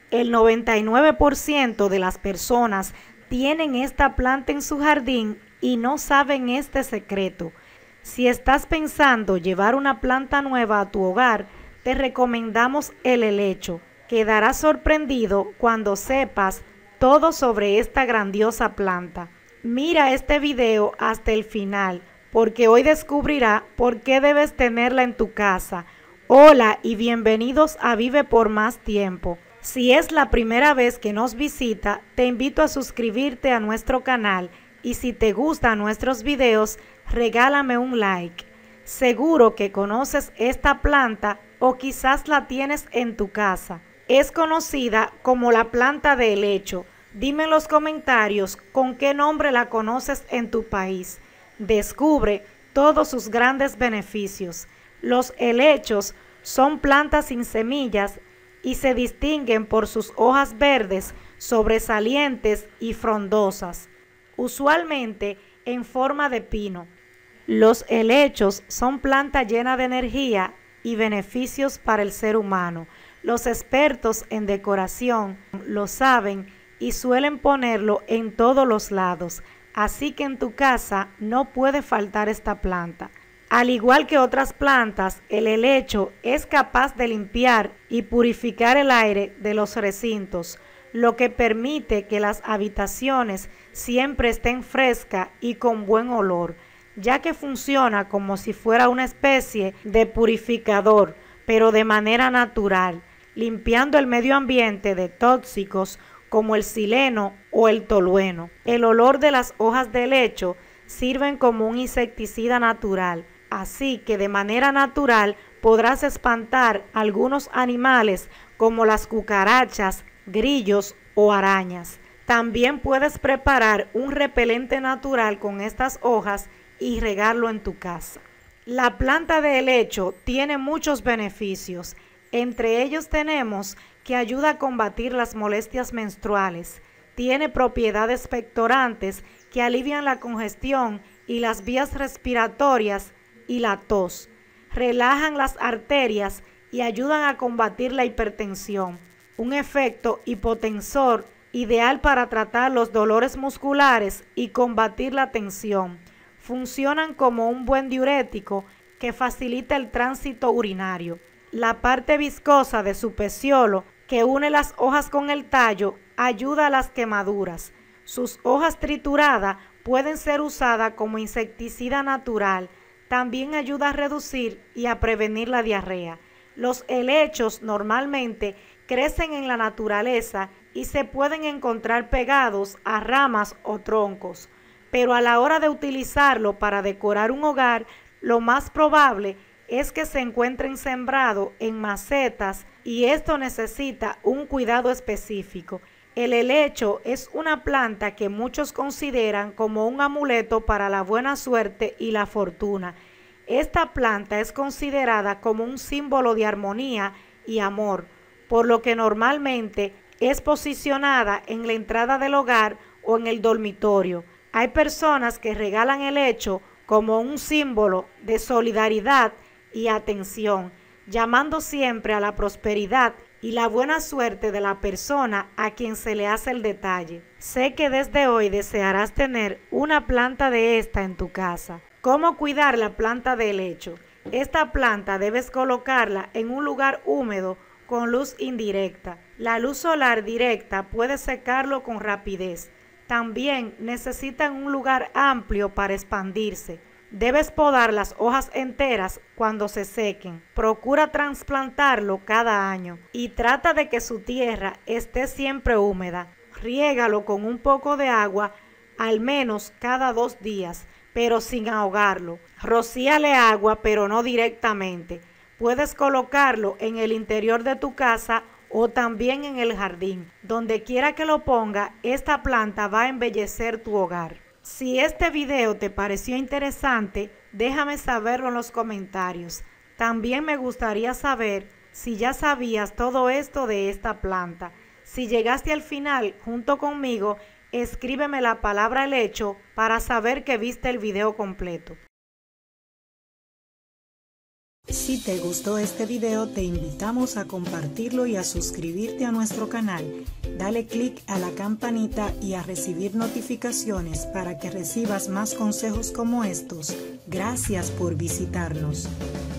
El 99% de las personas tienen esta planta en su jardín y no saben este secreto. Si estás pensando llevar una planta nueva a tu hogar, te recomendamos el helecho. Quedarás sorprendido cuando sepas todo sobre esta grandiosa planta. Mira este video hasta el final, porque hoy descubrirá por qué debes tenerla en tu casa. Hola y bienvenidos a Vive por Más Tiempo. Si es la primera vez que nos visita, te invito a suscribirte a nuestro canal y si te gustan nuestros videos, regálame un like. Seguro que conoces esta planta o quizás la tienes en tu casa. Es conocida como la planta de helecho. Dime en los comentarios con qué nombre la conoces en tu país. Descubre todos sus grandes beneficios. Los helechos son plantas sin semillas y se distinguen por sus hojas verdes, sobresalientes y frondosas, usualmente en forma de pino. Los helechos son plantas llenas de energía y beneficios para el ser humano. Los expertos en decoración lo saben y suelen ponerlo en todos los lados, así que en tu casa no puede faltar esta planta. Al igual que otras plantas, el helecho es capaz de limpiar y purificar el aire de los recintos, lo que permite que las habitaciones siempre estén frescas y con buen olor, ya que funciona como si fuera una especie de purificador, pero de manera natural, limpiando el medio ambiente de tóxicos como el xileno o el tolueno. El olor de las hojas de helecho sirven como un insecticida natural, así que de manera natural podrás espantar algunos animales como las cucarachas, grillos o arañas. También puedes preparar un repelente natural con estas hojas y regarlo en tu casa. La planta de helecho tiene muchos beneficios. Entre ellos tenemos que ayuda a combatir las molestias menstruales. Tiene propiedades expectorantes que alivian la congestión y las vías respiratorias y la tos. Relajan las arterias y ayudan a combatir la hipertensión. Un efecto hipotensor ideal para tratar los dolores musculares y combatir la tensión. Funcionan como un buen diurético que facilita el tránsito urinario. La parte viscosa de su peciolo, que une las hojas con el tallo, ayuda a las quemaduras. Sus hojas trituradas pueden ser usadas como insecticida natural. También ayuda a reducir y a prevenir la diarrea. Los helechos normalmente crecen en la naturaleza y se pueden encontrar pegados a ramas o troncos, pero a la hora de utilizarlo para decorar un hogar, lo más probable es que se encuentren sembrados en macetas y esto necesita un cuidado específico. El helecho es una planta que muchos consideran como un amuleto para la buena suerte y la fortuna. Esta planta es considerada como un símbolo de armonía y amor, por lo que normalmente es posicionada en la entrada del hogar o en el dormitorio. Hay personas que regalan el helecho como un símbolo de solidaridad y atención, llamando siempre a la prosperidad y la buena suerte de la persona a quien se le hace el detalle. Sé que desde hoy desearás tener una planta de esta en tu casa. ¿Cómo cuidar la planta de helecho? Esta planta debes colocarla en un lugar húmedo con luz indirecta. La luz solar directa puede secarlo con rapidez. También necesitan un lugar amplio para expandirse. Debes podar las hojas enteras cuando se sequen. Procura trasplantarlo cada año y trata de que su tierra esté siempre húmeda. Riégalo con un poco de agua al menos cada 2 días, pero sin ahogarlo. Rocíale agua, pero no directamente. Puedes colocarlo en el interior de tu casa o también en el jardín. Donde quiera que lo ponga, esta planta va a embellecer tu hogar. Si este video te pareció interesante, déjame saberlo en los comentarios. También me gustaría saber si ya sabías todo esto de esta planta. Si llegaste al final junto conmigo, escríbeme la palabra helecho para saber que viste el video completo. Si te gustó este video, te invitamos a compartirlo y a suscribirte a nuestro canal. Dale click a la campanita y a recibir notificaciones para que recibas más consejos como estos. Gracias por visitarnos.